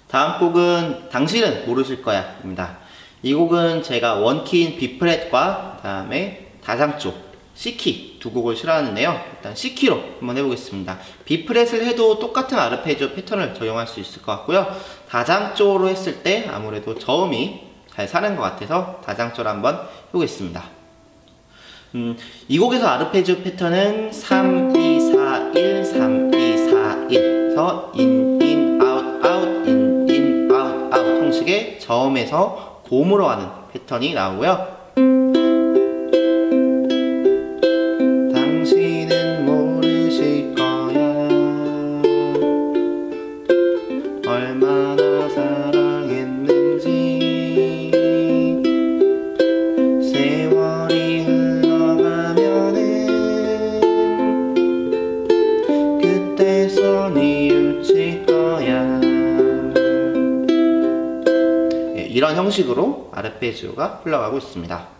다음 곡은 당신은 모르실 거야 입니다. 이 곡은 제가 원키인 B프렛과 그 다음에 다장조 C키 두 곡을 실어왔는데요. 일단 C키로 한번 해보겠습니다. B프렛을 해도 똑같은 아르페지오 패턴을 적용할 수 있을 것 같고요. 다장조로 했을 때 아무래도 저음이 잘 사는 것 같아서 다장조로 한번 해보겠습니다. 이 곡에서 아르페지오 패턴은 3, 2, 4, 1, 3, 2, 4, 1에서 인, 아웃, 아웃, 인, 아웃, 아웃 형식의 저음에서 고음으로 가는 패턴이 나오고요. 당신은 모르실 거야 얼마나 사랑했는지 세월이 흘러가면은 그때서 뉘우칠 거야. 이런 형식으로 아르페지오가 흘러가고 있습니다.